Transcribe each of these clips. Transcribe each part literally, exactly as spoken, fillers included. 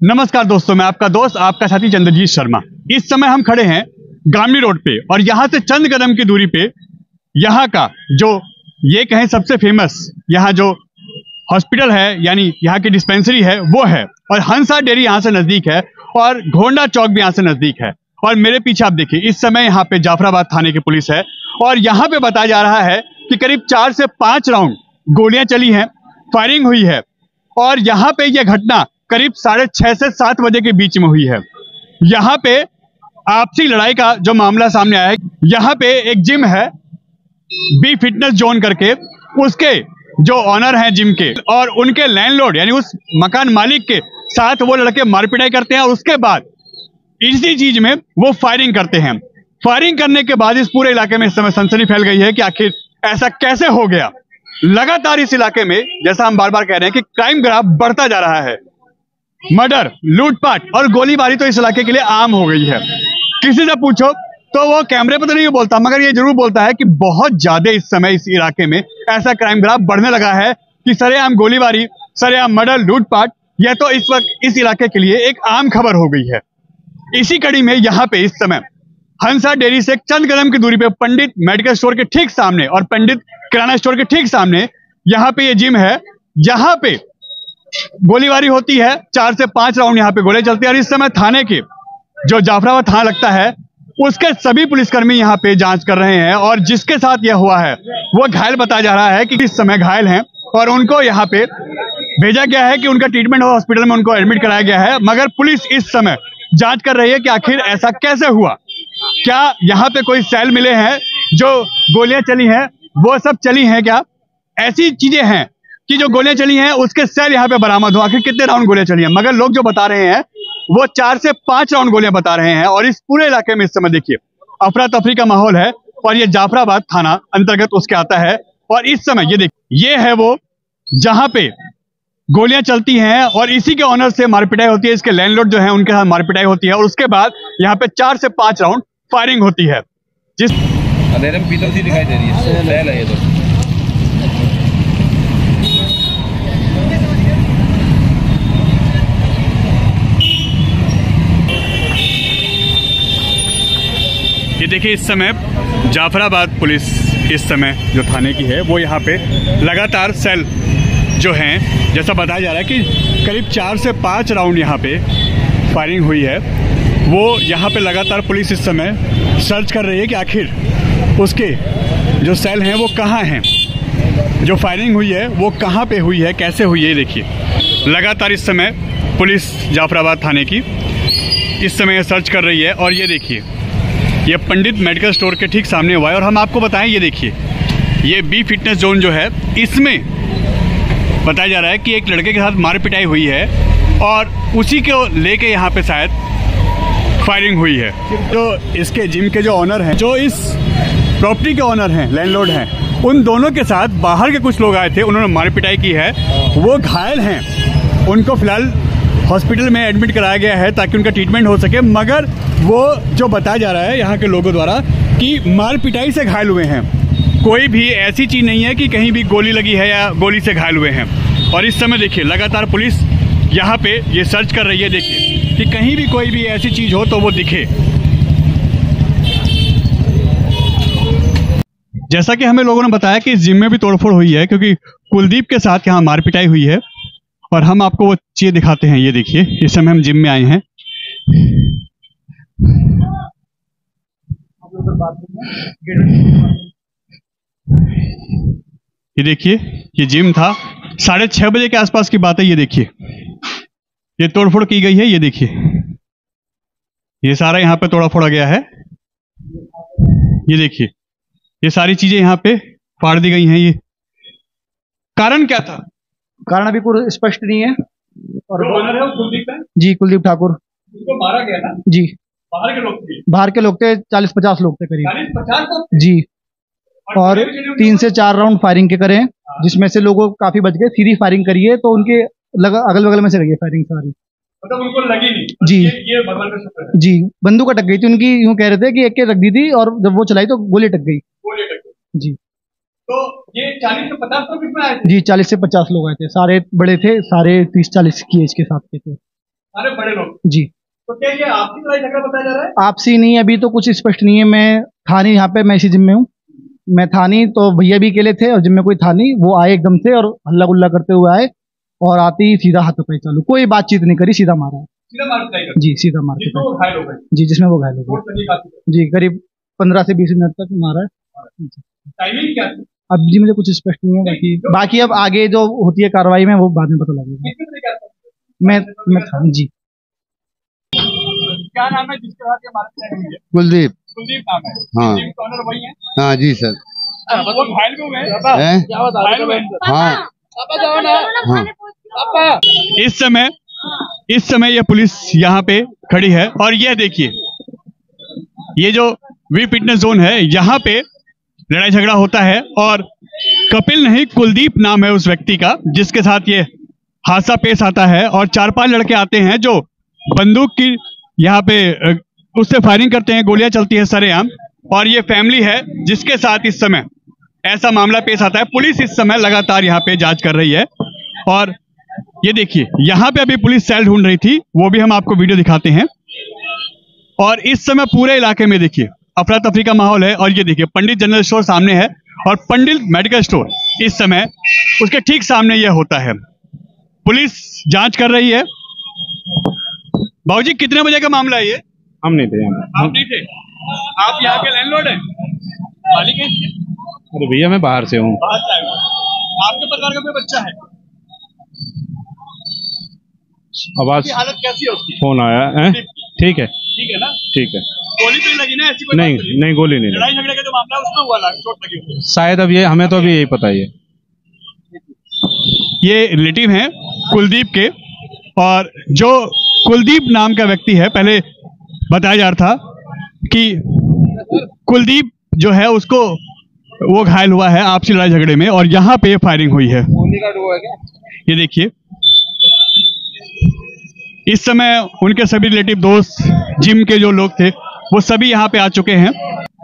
नमस्कार दोस्तों, मैं आपका दोस्त आपका साथी चंद्रजीत शर्मा। इस समय हम खड़े हैं गामनी रोड पे और यहाँ से चंद कदम की दूरी पे यहाँ का जो ये कहें सबसे फेमस यहाँ जो हॉस्पिटल है यानी यहाँ की डिस्पेंसरी है वो है, और हंसा डेयरी यहाँ से नजदीक है और घोंडा चौक भी यहाँ से नजदीक है। और मेरे पीछे आप देखिए, इस समय यहाँ पे जाफराबाद थाने की पुलिस है और यहाँ पे बताया जा रहा है कि करीब चार से पांच राउंड गोलियां चली हैं, फायरिंग हुई है और यहाँ पे यह घटना करीब साढ़े छह से सात बजे के बीच में हुई है। यहाँ पे आपसी लड़ाई का जो मामला सामने आया है, यहाँ पे एक जिम है बी फिटनेस जोन करके, उसके जो ऑनर हैं जिम के और उनके लैंडलॉर्ड यानी उस मकान मालिक के साथ वो लड़के मारपिटाई करते हैं और उसके बाद इसी चीज में वो फायरिंग करते हैं। फायरिंग करने के बाद इस पूरे इलाके में इस समय सनसनी फैल गई है कि आखिर ऐसा कैसे हो गया। लगातार इस इलाके में, जैसा हम बार बार कह रहे हैं, कि क्राइम ग्राफ बढ़ता जा रहा है। मर्डर, लूटपाट और गोलीबारी तो इस इलाके के लिए आम हो गई है। किसी से पूछो तो वो कैमरे पर तो नहीं बोलता, मगर ये जरूर बोलता है कि बहुत ज्यादा इस समय इस इलाके में ऐसा क्राइम ग्राफ बढ़ने लगा है कि सरेआम गोलीबारी, सरेआम मर्डर, लूटपाट, यह तो इस वक्त इस इलाके के लिए एक आम खबर हो गई है। इसी कड़ी में यहाँ पे इस समय हंसा डेयरी से चंद कदम की दूरी पे पंडित मेडिकल स्टोर के ठीक सामने और पंडित किराना स्टोर के ठीक सामने यहाँ पे ये जिम है, जहां पे गोलीबारी होती है। चार से पांच राउंड यहाँ पे गोले चलते हैं और इस समय थाने के जो जाफराबाद थाना लगता है उसके सभी पुलिसकर्मी यहाँ पे जांच कर रहे हैं और जिसके साथ यह हुआ है वो घायल बताया जा रहा है कि इस समय घायल हैं और उनको यहाँ पे भेजा गया है कि उनका ट्रीटमेंट हो, हॉस्पिटल में उनको एडमिट कराया गया है। मगर पुलिस इस समय जांच कर रही है कि आखिर ऐसा कैसे हुआ। क्या यहाँ पे कोई सेल मिले हैं, जो गोलियां चली हैं वो सब चली हैं, क्या ऐसी चीजें हैं कि जो गोलियां चली हैं उसके सेल यहाँ पे बरामद हो, आखिर कितने राउंड गोलियां चली हैं। मगर लोग जो बता रहे हैं वो चार से पांच राउंड गोलियां बता रहे हैं और इस पूरे इलाके में इस समय देखिए अफरा तफरी का माहौल है और ये जाफराबाद थाना अंतर्गत उसके आता है। और इस समय ये देखिए, ये है वो जहां पे गोलियां चलती हैं और इसी के ऑनर से मारपिटाई होती है, इसके लैंडलॉर्ड जो है उनके साथ मारपिटाई होती है और उसके बाद यहाँ पे चार से पांच राउंड फायरिंग होती है। जिस दिखाई दे रही है ये देखिए, इस समय जाफराबाद पुलिस इस समय जो थाने की है वो यहाँ पे लगातार सेल जो हैं, जैसा बताया जा रहा है कि करीब चार से पाँच राउंड यहाँ पे फायरिंग हुई है, वो यहाँ पे लगातार पुलिस इस समय सर्च कर रही है कि आखिर उसके जो सेल हैं वो कहाँ हैं, जो फायरिंग हुई है वो कहाँ पे हुई है, कैसे हुई है। देखिए लगातार इस समय पुलिस जाफराबाद थाने की इस समय सर्च कर रही है और ये देखिए ये पंडित मेडिकल स्टोर के ठीक सामने हुआ है। और हम आपको बताएं, ये देखिए ये बी फिटनेस जोन जो है इसमें बताया जा रहा है कि एक लड़के के साथ मारपिटाई हुई है और उसी को लेके यहाँ पे शायद फायरिंग हुई है। तो इसके जिम के जो ऑनर हैं, जो इस प्रॉपर्टी के ऑनर हैं, लैंडलॉर्ड हैं, उन दोनों के साथ बाहर के कुछ लोग आए थे, उन्होंने मारपिटाई की है, वो घायल हैं, उनको फिलहाल हॉस्पिटल में एडमिट कराया गया है ताकि उनका ट्रीटमेंट हो सके। मगर वो जो बताया जा रहा है यहाँ के लोगों द्वारा कि मार पिटाई से घायल हुए हैं, कोई भी ऐसी चीज नहीं है कि कहीं भी गोली लगी है या गोली से घायल हुए हैं। और इस समय देखिए लगातार पुलिस यहाँ पे ये सर्च कर रही है, देखिए कि कहीं भी कोई भी ऐसी चीज हो तो वो दिखे। जैसा कि हमें लोगों ने बताया कि इस जिम में भी तोड़फोड़ हुई है, क्योंकि कुलदीप के साथ यहाँ मारपिटाई हुई है और हम आपको वो चीज दिखाते हैं। ये देखिए, इस समय हम जिम में आए हैं। ये देखिए, ये जिम था, साढ़े छह बजे के आसपास की बात है। ये देखिए ये तोड़फोड़ की गई है, ये देखिए ये सारा यहाँ पे तोड़ा फोड़ा गया है। ये देखिए ये सारी चीजें यहाँ पे फाड़ दी गई हैं। ये कारण क्या था? कारण अभी पूरा स्पष्ट नहीं है। और है कुलदीप है? जी, कुलदीप ठाकुर। उसको मारा गया ना? जी। बाहर के लोग थे? बाहर के लोग थे, चालीस पचास लोग थे करीब। चालीस पचास लोग? जी। और तीन से चार राउंड फायरिंग के करे, जिसमें से लोगों काफी बच गए। सीधी फायरिंग करी है तो उनके अगल बगल में से लगी फायरिंग सारी, मतलब उनको लगी नहीं। जी ये, ये भगवान का शुक्र है। जी, बंदूक अटक गई थी उनकी, यूं कह रहे थे कि एक के रख दी थी और जब वो चलाई तो गोली अटक गई। गोली अटक गई। जी। तो ये चालीस से पचास लोग कितना आए थे? जी, चालीस से पचास लोग आए थे, सारे बड़े थे, सारे तीस चालीस की एज के साथ के थे। सारे बड़े लोग जी। तो क्या ये आपसी लड़ाई झगड़ा बताया जा रहा है? आपसी नहीं, अभी तो कुछ स्पष्ट नहीं है। मैं था नहीं यहाँ पे, मैं इसी जिम में हूँ। मैं था नहीं तो भैया भी अकेले थे और जिम में कोई था नहीं। वो आए एकदम से और हल्ला गुल्ला करते हुए आए और आते ही सीधा हाथापाई चालू, कोई बातचीत नहीं करी, सीधा मारा। सीधा मार पिटाई कर जी, सीधा मार जिसमें वो घायल हो गए। जी, जिसमें वो घायल हो चोट गए। लगी काफी। जी, करीब पंद्रह से बीस मिनट तक मारा है। टाइमिंग क्या थी? अब जी मुझे कुछ स्पष्ट नहीं है, बाकी बाकी अब आगे जो होती है कार्रवाई में वो बाद में पता लगेगा। कितने बजे क्या था? मैं मैं था जी। क्या नाम है जिसके साथ ये मारपीट हुई है? कुलदीप। कुलदीप नाम है। हाँ। जिम का ओनर वही है? हाँ जी सर। वो घायल भी हुए हैं? हैं? घायल हुए हैं? हाँ हाँ। इस समय इस समय ये पुलिस यहाँ पे खड़ी है और ये देखिए, ये जो वी फिटनेस जोन है, यहाँ पे लड़ाई झगड़ा होता है और कपिल नहीं, कुलदीप नाम है उस व्यक्ति का जिसके साथ ये हादसा पेश आता है। और चार पांच लड़के आते हैं जो बंदूक की यहाँ पे अ, उससे फायरिंग करते हैं, गोलियां चलती है सरेआम। और ये फैमिली है जिसके साथ इस समय ऐसा मामला पेश आता है। पुलिस इस समय लगातार यहाँ पे जांच कर रही है और ये देखिए, यहाँ पे अभी पुलिस सेल ढूंढ रही थी, वो भी हम आपको वीडियो दिखाते हैं। और इस समय पूरे इलाके में देखिए अफरा तफरी का माहौल है। और ये देखिए, पंडित जनरल स्टोर सामने है और पंडित मेडिकल स्टोर इस समय उसके ठीक सामने यह होता है। पुलिस जांच कर रही है। बाबूजी, कितने बजे का मामला है ये? हम नहीं थे यहाँ पे। आप नहीं थे? आप यहाँ के लैंडलॉर्ड हैं? मालिक हैं इसके? अरे भैया मैं बाहर से हूँ। बाहर से आए हो। आपके परिवार का कोई बच्चा है? आवाज उसकी हालत कैसी है उसकी? फोन आया है। ठीक है ठीक है ना? ठीक है। गोली तो नहीं लगी ना? ऐसी कोई नहीं बात तो नहीं गोली नहीं लड़ाई लगी। झगड़े का जो मामला है उसमें हुआ ला- चोट लगी हुई है। शायद अब ये हमें तो अभी यही पता ही है। ये रिलेटिव हैं कुलदीप के और जो कुलदीप नाम का व्यक्ति है, पहले बताया जा रहा था कि कुलदीप जो है उसको वो घायल हुआ है आपसी लड़ाई झगड़े में और यहाँ पे फायरिंग हुई है। ये देखिए, इस समय उनके सभी रिलेटिव, दोस्त, जिम के जो लोग थे वो सभी यहाँ पे आ चुके हैं।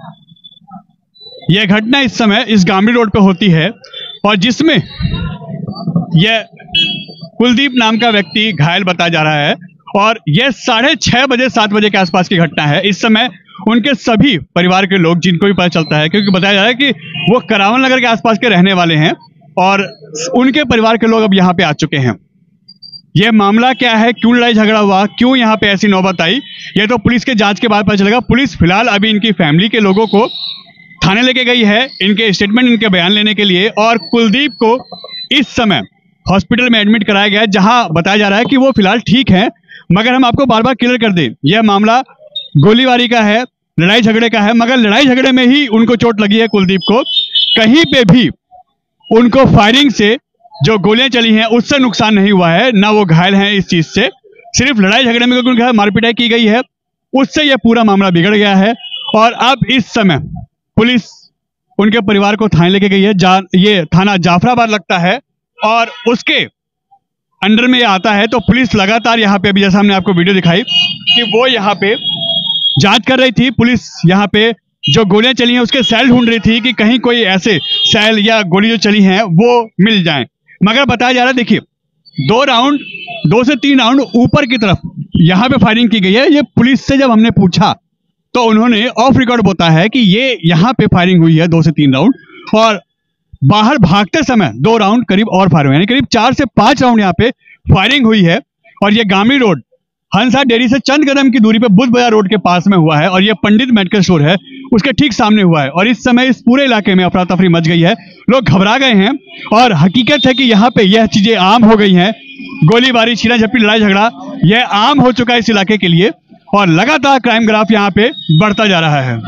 यह घटना इस समय इस गांधी रोड पे होती है और जिसमें यह कुलदीप नाम का व्यक्ति घायल बताया जा रहा है। और यह साढ़े छह बजे सात बजे के आसपास की घटना है। इस समय उनके सभी परिवार के लोग, जिनको भी पता चलता है, क्योंकि बताया जा रहा है कि वो करावन नगर के आसपास के रहने वाले हैं और उनके परिवार के लोग अब यहाँ पे आ चुके हैं। यह मामला क्या है, क्यों लड़ाई झगड़ा हुआ, क्यों यहाँ पे ऐसी नौबत आई, यह तो पुलिस के जांच के बाद पता चलेगा। पुलिस फिलहाल अभी इनकी फैमिली के लोगों को थाने लेके गई है, इनके स्टेटमेंट, इनके बयान लेने के लिए। और कुलदीप को इस समय हॉस्पिटल में एडमिट कराया गया है, जहां बताया जा रहा है कि वो फिलहाल ठीक है। मगर हम आपको बार बार क्लियर कर दें, यह मामला गोलीबारी का है, लड़ाई झगड़े का है। मगर लड़ाई झगड़े में ही उनको चोट लगी है कुलदीप को। कहीं पे भी उनको फायरिंग से जो गोलियां चली हैं उससे नुकसान नहीं हुआ है, ना वो घायल हैं इस चीज से। सिर्फ लड़ाई झगड़े में क्योंकि उनके मारपीटाई की गई है, उससे यह पूरा मामला बिगड़ गया है। और अब इस समय पुलिस उनके परिवार को थाने लेके गई है। जा, ये थाना जाफराबाद लगता है और उसके अंडर में ये आता है। तो पुलिस लगातार यहाँ पे, अभी जैसा हमने आपको वीडियो दिखाई कि वो यहाँ पे जांच कर रही थी। पुलिस यहाँ पे जो गोलियां चली हैं उसके सेल ढूंढ रही थी कि कहीं कोई ऐसे सेल या गोली जो चली हैं वो मिल जाएं। मगर बताया जा रहा है, देखिए, दो राउंड दो से तीन राउंड ऊपर की तरफ यहाँ पे फायरिंग की गई है। ये पुलिस से जब हमने पूछा तो उन्होंने ऑफ रिकॉर्ड बताया है कि ये यहाँ पे फायरिंग हुई है दो से तीन राउंड, और बाहर भागते समय दो राउंड करीब और फायर हुए, यानी करीब चार से पांच राउंड यहाँ पे फायरिंग हुई है। और ये गामी रोड हंसा डेयरी से चंद कदम की दूरी पे बुद्ध बाजार रोड के पास में हुआ है और ये पंडित मेडिकल स्टोर है उसके ठीक सामने हुआ है। और इस समय इस पूरे इलाके में अफरा तफरी मच गई है, लोग घबरा गए हैं। और हकीकत है कि यहाँ पे यह चीजें आम हो गई हैं, गोलीबारी, छीना झपटी, लड़ाई झगड़ा, यह आम हो चुका है इस इलाके के लिए और लगातार क्राइम ग्राफ यहाँ पे बढ़ता जा रहा है।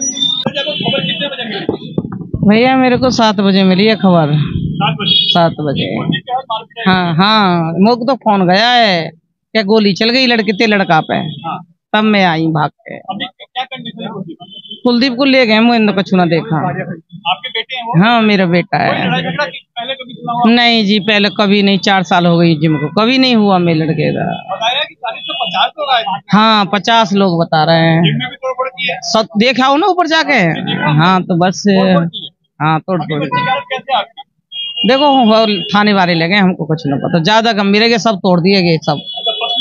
भैया मेरे को सात बजे मिली है खबर। सात बजे हाँ हाँ मुझको तो फोन गया है क्या गोली चल गई लड़के ते लड़का पे। तब मैं आई भाग के। कुलदीप को ले गए, मुझे कछु ना देखा। आपके बेटे हैं वो? हाँ मेरा बेटा है। लड़ाई झगड़ा पहले कभी सुना हुआ? नहीं जी, पहले कभी नहीं, चार साल हो गई जिम को, कभी नहीं हुआ मेरे लड़के का। बताया कि चालीस से पचास लोग आए थे। हाँ पचास लोग बता रहे हैं। जिम में भी तोड़फोड़ की है? सब देखा हो ना ऊपर जाके। हाँ तो बस तोड़फोड़ की है? हाँ तोड़ फोड़ बच्चे की हालत कैसे है आपकी? देखो वो थाने वाले लगे, हमको कुछ ना पता, ज्यादा गंभीर है कि सब तोड़ दिए गए सब। अच्छा, पत्नियों को मारा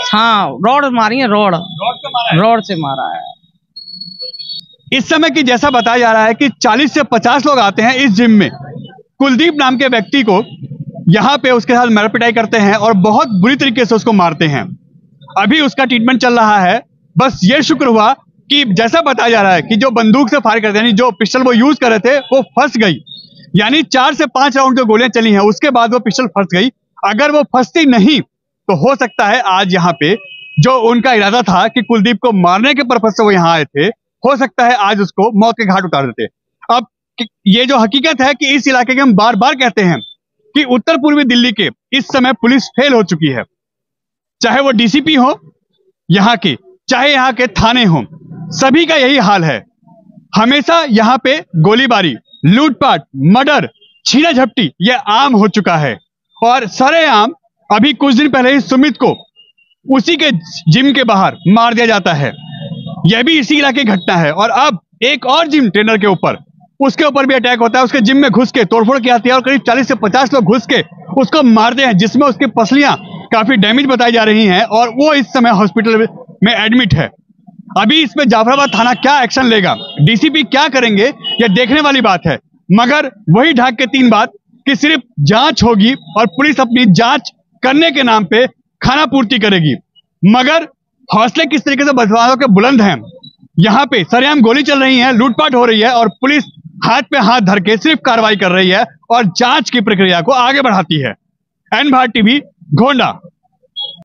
हाँ रोड मारी है, रोड रोड से मारा है। इस समय की जैसा बताया जा रहा है कि चालीस से पचास लोग आते हैं इस जिम में, कुलदीप नाम के व्यक्ति को यहाँ पे उसके साथ मारपिटाई करते हैं और बहुत बुरी तरीके से उसको मारते हैं। अभी उसका ट्रीटमेंट चल रहा है। बस ये शुक्र हुआ कि जैसा बताया जा रहा है कि जो बंदूक से फायर करते हैं, जो पिस्टल वो यूज कर रहे थे, वो फंस गई। यानी चार से पांच राउंड जो गोलियां चली हैं उसके बाद वो पिस्टल फंस गई। अगर वो फंसती नहीं तो हो सकता है आज यहाँ पे जो उनका इरादा था कि कुलदीप को मारने के पर्पज से वो यहाँ आए थे, हो सकता है आज उसको मौत के घाट उतार देते। अब ये जो हकीकत है कि इस इलाके के हम बार बार कहते हैं कि उत्तर पूर्वी दिल्ली के इस समय पुलिस फेल हो चुकी है, चाहे वो डीसीपी हो यहाँ के, चाहे यहाँ के थाने हो, सभी का यही हाल है। हमेशा यहाँ पे गोलीबारी, लूटपाट, मर्डर, छीना झपटी ये आम हो चुका है। और सरेआम अभी कुछ दिन पहले ही सुमित को उसी के जिम के बाहर मार दिया जाता है। यह भी इसी इलाके की घटना है। और अब एक और जिम ट्रेनर के ऊपर, उसके ऊपर भी अटैक होता है। उसके जिम में घुस के तोड़फोड़ की जाती है और करीब चालीस से पचास लोग घुस के उसको मारते हैं, जिसमें उसकी पसलियां काफी डैमेज बताई जा रही हैं और वो इस समय हॉस्पिटल में एडमिट है। अभी इसमें जाफराबाद थाना क्या एक्शन लेगा, डीसीपी क्या करेंगे, यह देखने वाली बात है। मगर वही ढाक के तीन बात कि सिर्फ जांच होगी और पुलिस अपनी जांच करने के नाम पे खाना पूर्ति करेगी। मगर हौसले किस तरीके से बदमाशों के बुलंद हैं। यहाँ पे सरेआम गोली चल रही है, लूटपाट हो रही है और पुलिस हाथ पे हाथ धर के सिर्फ कार्रवाई कर रही है और जांच की प्रक्रिया को आगे बढ़ाती है। N Bharat TV, Gonda.